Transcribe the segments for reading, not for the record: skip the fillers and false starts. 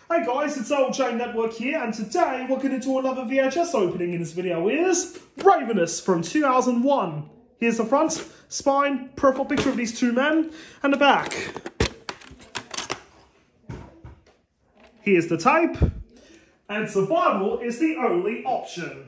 Hey guys, it's LJ Network here, and today we're going to do another VHS opening in this video. Is Ravenous from 2001. Here's the front, spine, profile picture of these two men, and the back. Here's the tape, and survival is the only option.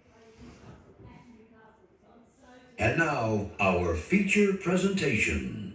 And now, our feature presentation.